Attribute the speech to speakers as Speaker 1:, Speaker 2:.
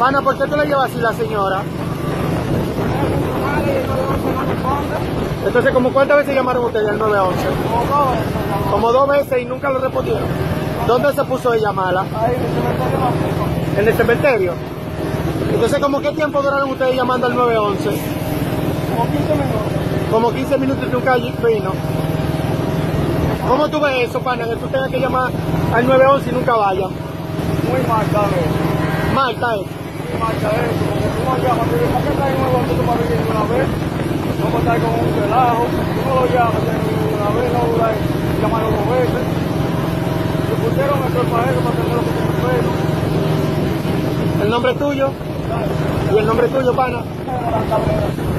Speaker 1: Pana, ¿por qué tú le llevas así la señora? Entonces, ¿como cuántas veces llamaron ustedes al 911? Como 2 veces y nunca lo respondieron. ¿Dónde se puso ella mala?
Speaker 2: Ahí, en el cementerio Mapico.
Speaker 1: ¿En el cementerio? Entonces, ¿como qué tiempo duraron ustedes llamando al 911?
Speaker 2: Como 15 minutos.
Speaker 1: Como 15 minutos y nunca vino. ¿Cómo tú ves eso, pana? Que tú tengas que llamar al 911 y nunca vaya.
Speaker 2: Muy mal, ¿sabes?
Speaker 1: Mal, está eso.
Speaker 2: Muy mal, ¿sabes? Porque tú no llamas, te dices, ¿para qué traes un nuevo tú para vivir de una vez? Vamos a estar con un relajo. Tú no lo llamas, te de una vez, no duráis llamarlo 2 veces. Se pusieron esto para eso, para tener lo que tienen pelo.
Speaker 1: ¿El nombre es tuyo? ¿Y el nombre tuyo, pana?